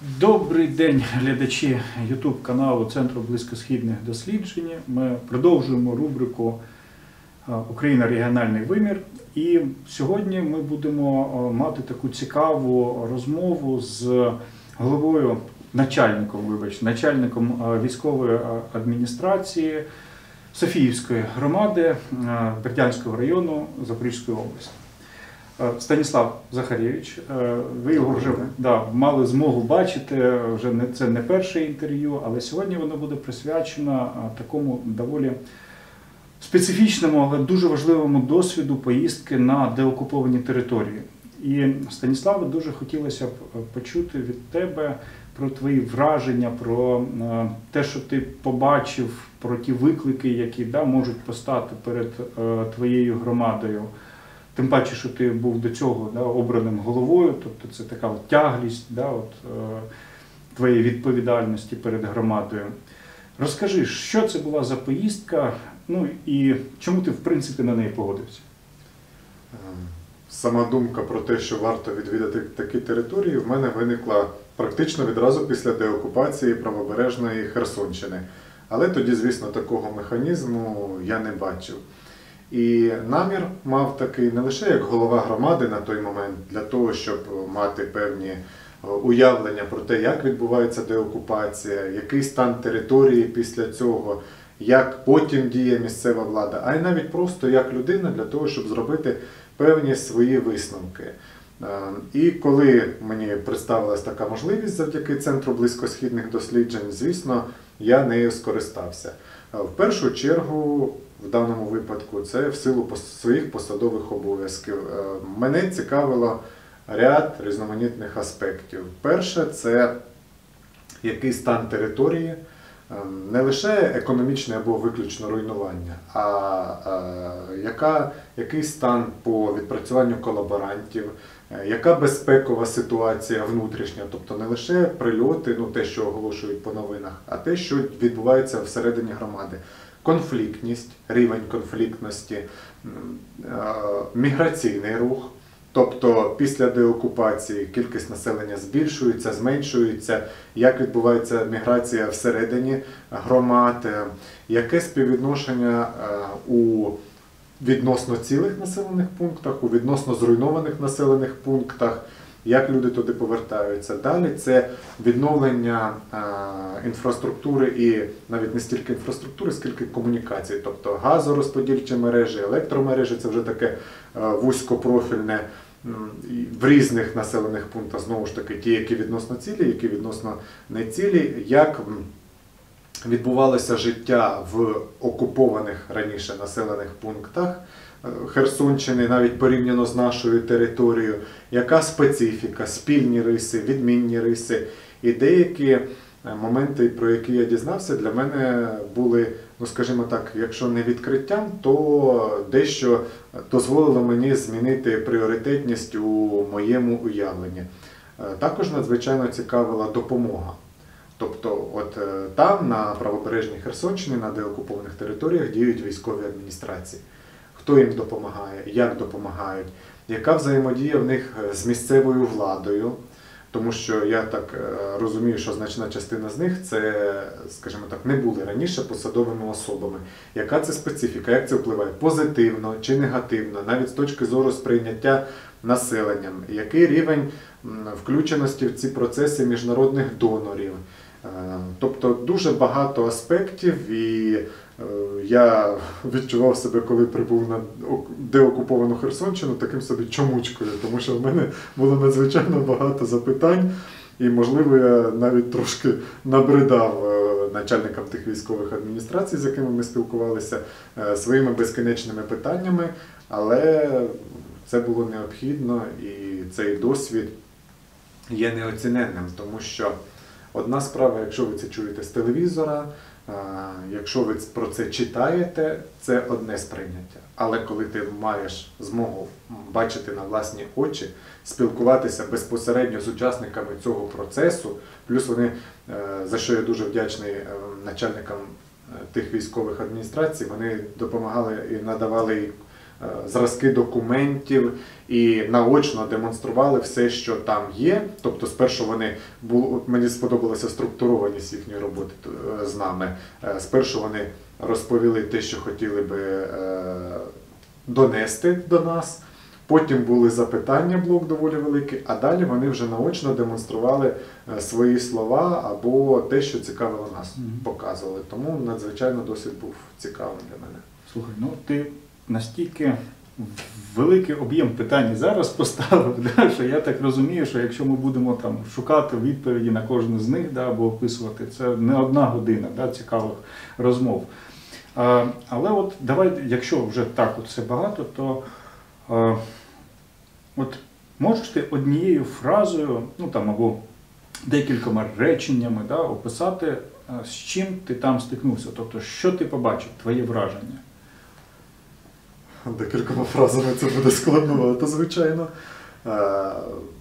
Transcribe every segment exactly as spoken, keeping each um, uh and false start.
Добрий день, глядачі ютуб каналу Центру близькосхідних досліджень. Ми продовжуємо рубрику «Україна. Регіональний вимір». І сьогодні ми будемо мати таку цікаву розмову з головою, начальником, вибач, начальником військової адміністрації Софіївської громади Бердянського району Запорізької області. Станіслав Захарєвич, ви його вже да, мали змогу бачити, вже не, це не перше інтерв'ю, але сьогодні воно буде присвячено такому доволі специфічному, але дуже важливому досвіду поїздки на деокуповані території. І, Станіславе, дуже хотілося б почути від тебе про твої враження, про те, що ти побачив, про ті виклики, які да, можуть постати перед твоєю громадою. Тим паче, що ти був до цього да, обраним головою, тобто це така от тяглість да, от, е, твоєї відповідальності перед громадою. Розкажи, що це була за поїздка, ну і чому ти, в принципі, на неї погодився? Сама думка про те, що варто відвідати такі території, в мене виникла практично відразу після деокупації правобережної Херсонщини. Але тоді, звісно, такого механізму я не бачив. І намір мав такий не лише як голова громади на той момент, для того, щоб мати певні уявлення про те, як відбувається деокупація, який стан території після цього, як потім діє місцева влада, а й навіть просто як людина для того, щоб зробити певні свої висновки. І коли мені представилась така можливість завдяки Центру близькосхідних досліджень, звісно, я нею скористався. В першу чергу, в даному випадку, це в силу своїх посадових обов'язків. Мене цікавило ряд різноманітних аспектів. Перше – це який стан території, не лише економічне або виключно руйнування, а яка, який стан по відпрацюванню колаборантів, яка безпекова ситуація внутрішня, тобто не лише прильоти, ну те, що оголошують по новинах, а те, що відбувається всередині громади. Конфліктність, рівень конфліктності, міграційний рух, тобто після деокупації кількість населення збільшується, зменшується, як відбувається міграція всередині громад, яке співвідношення у відносно цілих населених пунктах, у відносно зруйнованих населених пунктах, як люди туди повертаються. Далі це відновлення е, інфраструктури і навіть не стільки інфраструктури, скільки комунікацій. Тобто газорозподільчі мережі, електромережі, це вже таке е, вузькопрофільне в різних населених пунктах, знову ж таки, ті, які відносно цілі, які відносно не цілі, як відбувалося життя в окупованих раніше населених пунктах Херсонщини, навіть порівняно з нашою територією, яка специфіка, спільні риси, відмінні риси. І деякі моменти, про які я дізнався, для мене були, ну скажімо так, якщо не відкриттям, то дещо дозволило мені змінити пріоритетність у моєму уявленні. Також надзвичайно цікавила допомога. Тобто от там, на правобережній Херсонщині, на деокупованих територіях діють військові адміністрації. Хто їм допомагає, як допомагають, яка взаємодія в них з місцевою владою, тому що я так розумію, що значна частина з них це, скажімо так, не були раніше посадовими особами. Яка це специфіка, як це впливає позитивно чи негативно, навіть з точки зору сприйняття населенням, який рівень включеності в ці процеси міжнародних донорів. Тобто дуже багато аспектів, і я відчував себе, коли прибув на деокуповану Херсонщину, таким собі чомучкою, тому що в мене було надзвичайно багато запитань, і, можливо, я навіть трошки набридав начальникам тих військових адміністрацій, з якими ми спілкувалися, своїми безкінечними питаннями, але це було необхідно, і цей досвід є неоціненним, тому що одна справа, якщо ви це чуєте з телевізора, якщо ви про це читаєте, це одне сприйняття. Але коли ти маєш змогу бачити на власні очі, спілкуватися безпосередньо з учасниками цього процесу, плюс вони, за що я дуже вдячний начальникам тих військових адміністрацій, вони допомагали і надавали зразки документів і наочно демонстрували все, що там є. Тобто спершу вони були, мені сподобалася структурованість їхньої роботи е, з нами. Е, Спершу вони розповіли те, що хотіли би е, донести до нас. Потім були запитання, блок доволі великий, а далі вони вже наочно демонстрували е, свої слова або те, що цікавило нас, Мгм. показували. Тому надзвичайно досвід був цікавим для мене. Слухай, ну ти настільки великий об'єм питань зараз поставив, да, що я так розумію, що якщо ми будемо там шукати відповіді на кожне з них, да, або описувати, це не одна година, да, цікавих розмов. А, але от давай, якщо вже так от все багато, то а, от можеш ти однією фразою, ну там або декількома реченнями, да, описати, а, з чим ти там стикнувся, тобто що ти побачив, твоє враження? Декількома фразами це буде складновато, звичайно. Е,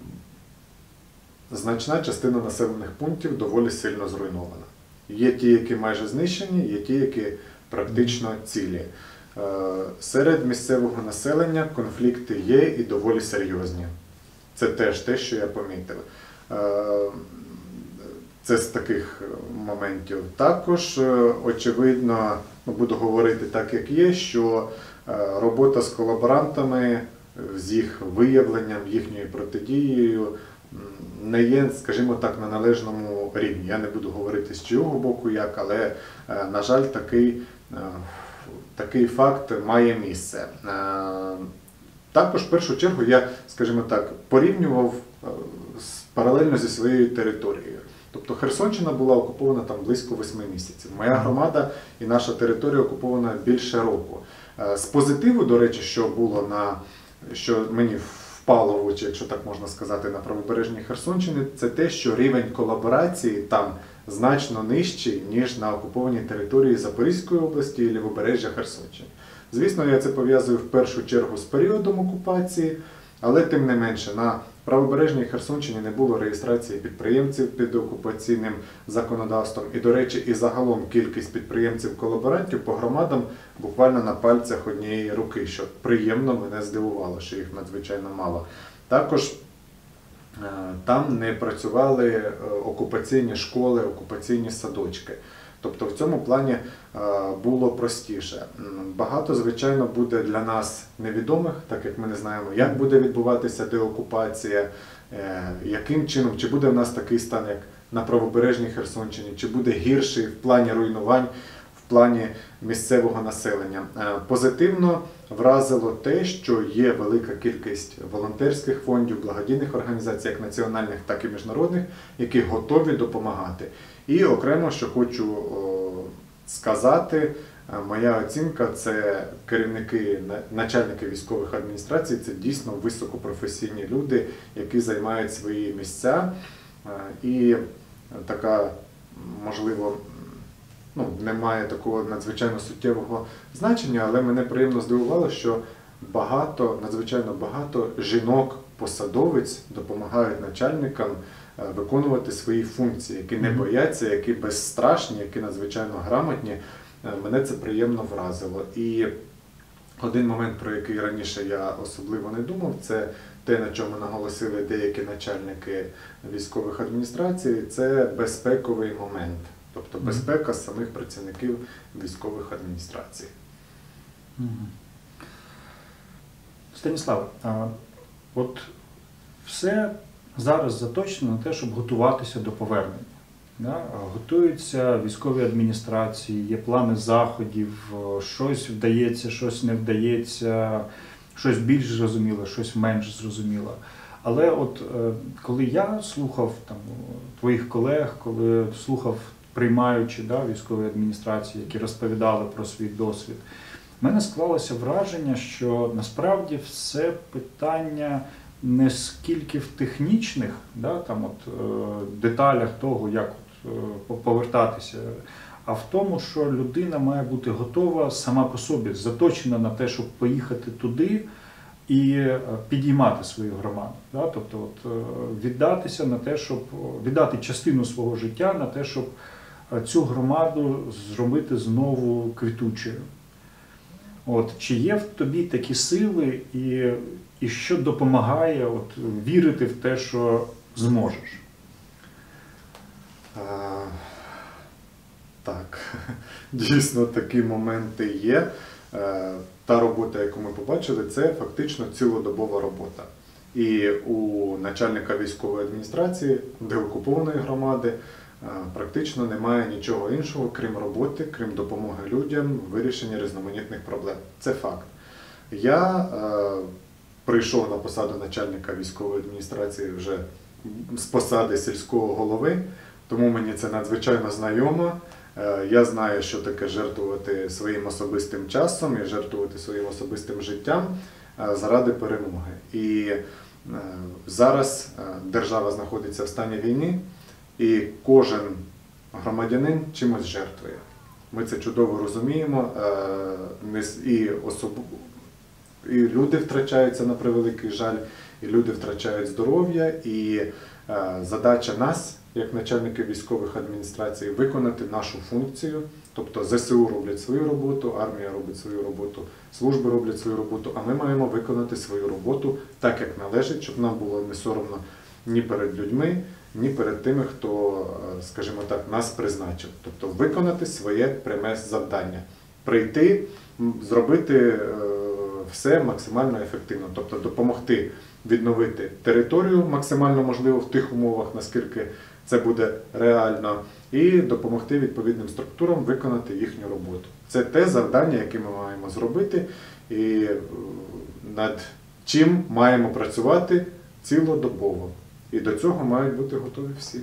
Значна частина населених пунктів доволі сильно зруйнована. Є ті, які майже знищені, є ті, які практично цілі. Е, Серед місцевого населення конфлікти є і доволі серйозні. Це теж те, що я помітив. Е, Це з таких моментів. Також, е, очевидно, ну, буду говорити так, як є, що е, робота з колаборантами, е, з їх виявленням, їхньою протидією м, не є, скажімо так, на належному рівні. Я не буду говорити з чийого боку як, але, е, на жаль, такий, е, такий факт має місце. Е, Також, в першу чергу, я, скажімо так, порівнював е, з- паралельно зі своєю територією. Тобто Херсонщина була окупована там близько восьми місяців. Моя громада і наша територія окупована більше року. Е, З позитиву, до речі, що було на що мені впало в очі, якщо так можна сказати, на правобережній Херсонщині, це те, що рівень колаборації там значно нижчий, ніж на окупованій території Запорізької області і лівобережжя Херсонщини. Звісно, я це пов'язую в першу чергу з періодом окупації, але тим не менше на правобережній Херсонщині не було реєстрації підприємців під окупаційним законодавством. І, до речі, і загалом кількість підприємців-колаборантів по громадам буквально на пальцях однієї руки, що приємно мене здивувало, що їх надзвичайно мало. Також е, там не працювали е, окупаційні школи, окупаційні садочки. Тобто в цьому плані е, було простіше. М, Багато, звичайно, буде для нас невідомих, так як ми не знаємо, як буде відбуватися деокупація, е, яким чином, чи буде в нас такий стан, як на правобережній Херсонщині, чи буде гірший в плані руйнувань, в плані місцевого населення. Е, Позитивно вразило те, що є велика кількість волонтерських фондів, благодійних організацій, як національних, так і міжнародних, які готові допомагати. І окремо, що хочу о, сказати, е, моя оцінка – це керівники, на- начальники військових адміністрацій, це дійсно високопрофесійні люди, які займають свої місця. Е, І така, можливо, ну, немає такого надзвичайно суттєвого значення, але мене приємно здивувало, що багато, надзвичайно багато жінок-посадовиць допомагають начальникам е, виконувати свої функції, які не Мгм. бояться, які безстрашні, які надзвичайно грамотні. Е, Мене це приємно вразило. І один момент, про який раніше я особливо не думав, це те, на чому наголосили деякі начальники військових адміністрацій, це безпековий момент. Тобто Мгм. безпека самих працівників військових адміністрацій. Мгм. Станіславе, а от все зараз заточено на те, щоб готуватися до повернення. Да? Готуються військові адміністрації, є плани заходів, о, щось вдається, щось не вдається, щось більш зрозуміло, щось менш зрозуміло. Але от е, коли я слухав там, твоїх колег, коли слухав приймаючи, да, військові адміністрації, які розповідали про свій досвід, в мене склалося враження, що насправді все питання не скільки в технічних, да, там от, е, деталях того, як от, е, повертатися, а в тому, що людина має бути готова сама по собі, заточена на те, щоб поїхати туди і е, підіймати свою громаду. Да? Тобто от, е, віддатися на те, щоб віддати частину свого життя на те, щоб е, цю громаду зробити знову квітучою. От, чи є в тобі такі сили і, і що допомагає от, вірити в те, що зможеш? А, так, дійсно такі моменти є. Е, Та робота, яку ми побачили, це фактично цілодобова робота. І у начальника військової адміністрації деокупованої громади е, практично немає нічого іншого, крім роботи, крім допомоги людям в вирішенні різноманітних проблем. Це факт. Я е, прийшов на посаду начальника військової адміністрації вже з посади сільського голови, тому мені це надзвичайно знайомо. Е, Я знаю, що таке жертвувати своїм особистим часом і жертвувати своїм особистим життям е, заради перемоги. І е, зараз е, держава знаходиться в стані війни, і кожен громадянин чимось жертвує. Ми це чудово розуміємо, е, не з- і, особ... і люди втрачаються на превеликий жаль, і люди втрачають здоров'я, і е, задача нас, як начальники військових адміністрацій, виконати нашу функцію. Тобто зе се у роблять свою роботу, армія робить свою роботу, служби роблять свою роботу, а ми маємо виконати свою роботу так, як належить, щоб нам було не соромно ні перед людьми, ні перед тими, хто, е, скажімо так, нас призначив. Тобто виконати своє пряме завдання. Прийти, м, зробити е, все максимально ефективно, тобто допомогти відновити територію максимально можливо в тих умовах, наскільки це буде реально, і допомогти відповідним структурам виконати їхню роботу. Це те завдання, яке ми маємо зробити, і е, над чим маємо працювати цілодобово. І до цього мають бути готові всі.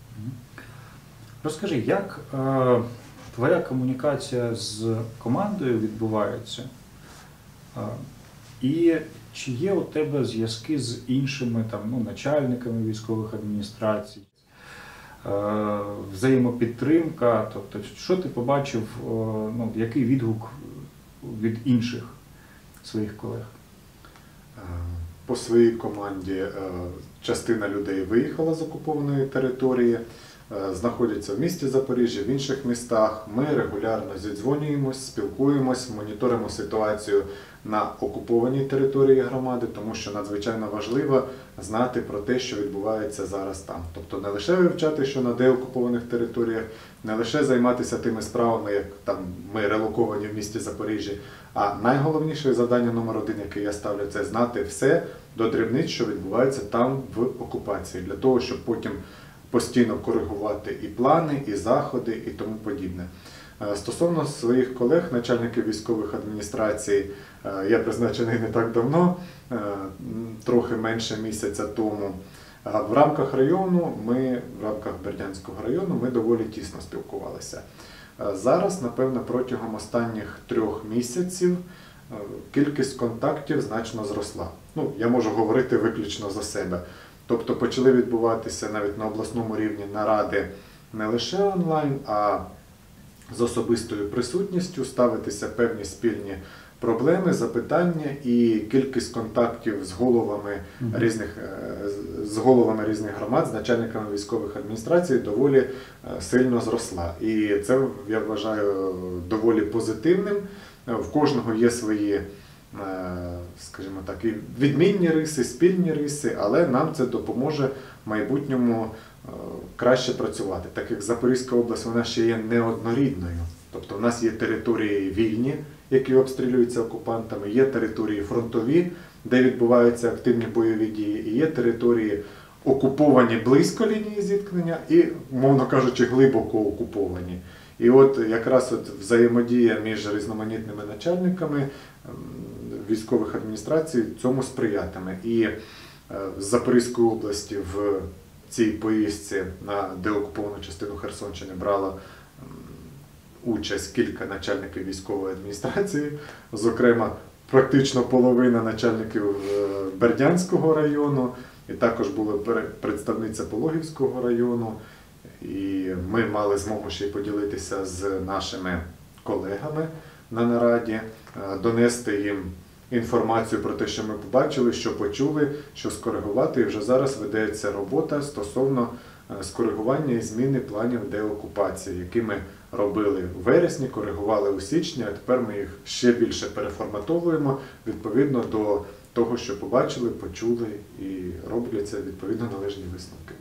Розкажи, як е, твоя комунікація з командою відбувається? Е, і чи є у тебе зв'язки з іншими там, ну, начальниками військових адміністрацій? Е, взаємопідтримка, тобто, що ти побачив, е, ну, який відгук від інших своїх колег? Е, По своїй команді е, частина людей виїхала з окупованої території, е, знаходяться в місті Запоріжжя, в інших містах. Ми регулярно зідзвонюємось, спілкуємось, моніторимо ситуацію на окупованій території громади, тому що надзвичайно важливо знати про те, що відбувається зараз там. Тобто не лише вивчати, що на деокупованих територіях, не лише займатися тими справами, як там ми релоковані в місті Запоріжжя, а найголовніше завдання номер один, яке я ставлю, це знати все до дрібниць, що відбувається там в окупації, для того, щоб потім постійно коригувати і плани, і заходи, і тому подібне. Е, Стосовно своїх колег, начальників військових адміністрацій, е, я призначений не так давно, е, трохи менше місяця тому. А в рамках району, ми, в рамках Бердянського району, ми доволі тісно спілкувалися. Е, Зараз, напевно, протягом останніх трьох місяців е, кількість контактів значно зросла. Ну, я можу говорити виключно за себе. Тобто почали відбуватися навіть на обласному рівні наради не лише онлайн, а з особистою присутністю, ставитися певні спільні проблеми, запитання, і кількість контактів з головами різних, е, з головами різних громад, з начальниками військових адміністрацій доволі е, сильно зросла. І це, я вважаю, доволі позитивним. В кожного є свої, е, скажімо так, і відмінні риси, спільні риси, але нам це допоможе в майбутньому е, краще працювати, так як Запорізька область, вона ще є неоднорідною. Тобто в нас є території вільні, які обстрілюються окупантами, є території фронтові, де відбуваються активні бойові дії, і є території окуповані близько лінії зіткнення і, мовно кажучи, глибоко окуповані. І от якраз от взаємодія між різноманітними начальниками ем, військових адміністрацій цьому сприятиме. І е, з Запорізької області в цій поїздці на деокуповану частину Херсонщини брало ем, участь кілька начальників військової адміністрації, зокрема, практично половина начальників е, Бердянського району, і також була представниця Пологівського району. І ми мали змогу ще й поділитися з нашими колегами на нараді, е, донести їм інформацію про те, що ми побачили, що почули, що скоригувати. І вже зараз ведеться робота стосовно е, скоригування і зміни планів деокупації, які ми робили в вересні, коригували у січні, а тепер ми їх ще більше переформатовуємо відповідно до того, що побачили, почули і робляться відповідно належні висновки.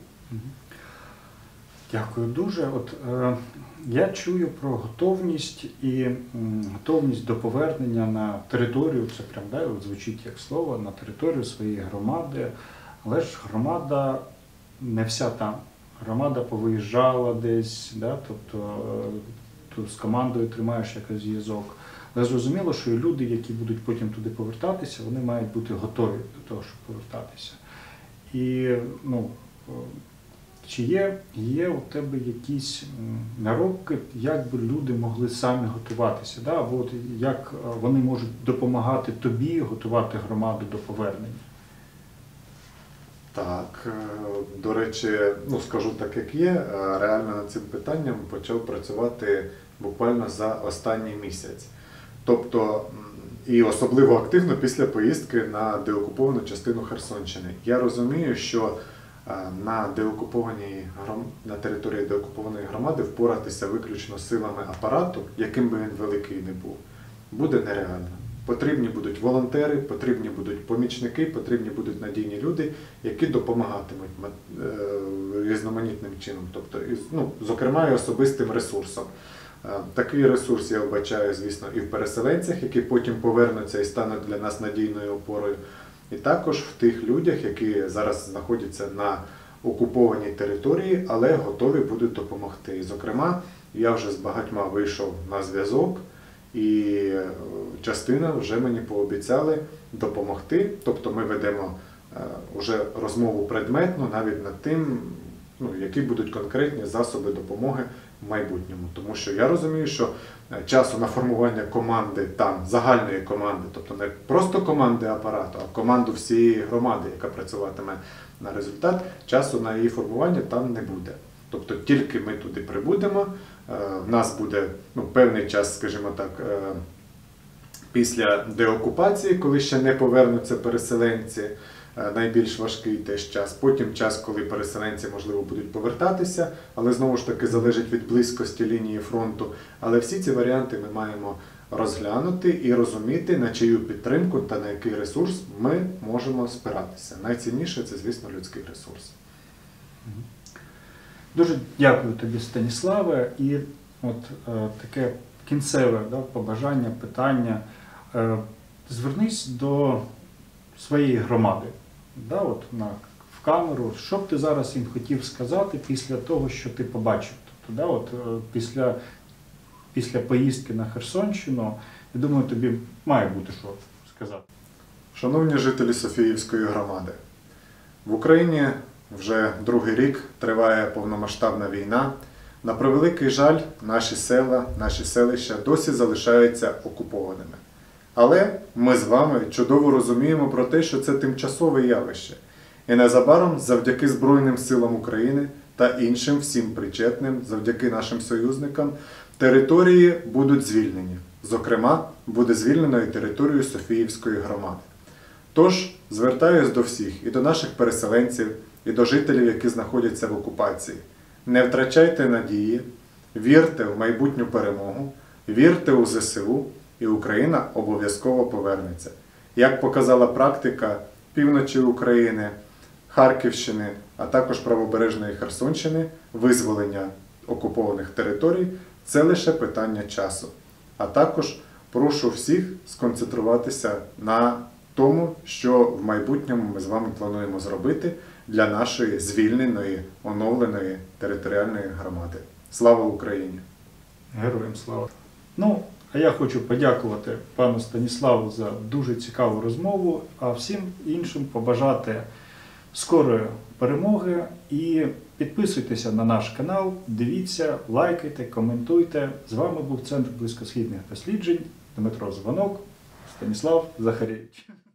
Дякую дуже. От е, я чую про готовність і м, готовність до повернення на територію. Це прям да, от звучить як слово, на територію своєї громади. Але ж громада не вся там. Громада повиїжджала десь, да, тобто е, тут з командою тримаєш якийсь зв'язок. Але зрозуміло, що і люди, які будуть потім туди повертатися, вони мають бути готові до того, щоб повертатися. І ну. Чи є, є у тебе якісь наробки, як би люди могли самі готуватися, да? Або от як вони можуть допомагати тобі готувати громаду до повернення? Так, е, до речі, ну скажу так, як є, е, реально над цим питанням почав працювати буквально за останній місяць. Тобто, м, і особливо активно після поїздки на деокуповану частину Херсонщини. Я розумію, що на деокупованій на території деокупованої громади впоратися виключно силами апарату, яким би він великий не був, буде нереально. Потрібні будуть волонтери, потрібні будуть помічники, потрібні будуть надійні люди, які допомагатимуть різноманітним чином, тобто, ну, зокрема, і особистим ресурсом. Такий ресурс я вбачаю, звісно, і в переселенцях, які потім повернуться і стануть для нас надійною опорою. І також в тих людях, які зараз знаходяться на окупованій території, але готові будуть допомогти. І, зокрема, я вже з багатьма вийшов на зв'язок, і частина вже мені пообіцяли допомогти. Тобто ми ведемо вже розмову предметно навіть над тим, ну, які будуть конкретні засоби допомоги в майбутньому. Тому що я розумію, що часу на формування команди там, загальної команди, тобто не просто команди апарату, а команду всієї громади, яка працюватиме на результат, часу на її формування там не буде. Тобто тільки ми туди прибудемо, в нас буде ну, певний час, скажімо так, після деокупації, коли ще не повернуться переселенці, найбільш важкий теж час. Потім час, коли переселенці, можливо, будуть повертатися, але знову ж таки залежить від близькості лінії фронту. Але всі ці варіанти ми маємо розглянути і розуміти, на чию підтримку та на який ресурс ми можемо спиратися. Найцінніше – це, звісно, людський ресурс. Дуже дякую тобі, Станіславе. І от е, таке кінцеве да, побажання, питання. Е, звернись до своєї громади, да, от на, в камеру. Що б ти зараз їм хотів сказати після того, що ти побачив? Тобто, да, от, е, після, після поїздки на Херсонщину, я думаю, тобі має бути що сказати. Шановні жителі Софіївської громади, в Україні вже другий рік триває повномасштабна війна. На превеликий жаль, наші села, наші селища досі залишаються окупованими. Але ми з вами чудово розуміємо про те, що це тимчасове явище. І незабаром, завдяки Збройним силам України та іншим всім причетним, завдяки нашим союзникам, території будуть звільнені. Зокрема, буде звільнено і територію Софіївської громади. Тож, звертаюсь до всіх, і до наших переселенців, і до жителів, які знаходяться в окупації. Не втрачайте надії, вірте в майбутню перемогу, вірте у зе се у, і Україна обов'язково повернеться. Як показала практика півночі України, Харківщини, а також правобережної Херсонщини, визволення окупованих територій – це лише питання часу. А також прошу всіх сконцентруватися на тому, що в майбутньому ми з вами плануємо зробити для нашої звільненої, оновленої територіальної громади. Слава Україні! Героям слава! Ну, а я хочу подякувати пану Станіславу за дуже цікаву розмову, а всім іншим побажати скорої перемоги і підписуйтеся на наш канал, дивіться, лайкайте, коментуйте. З вами був Центр близькосхідних досліджень, Дмитро Звонок, Станіслав Захарєвич.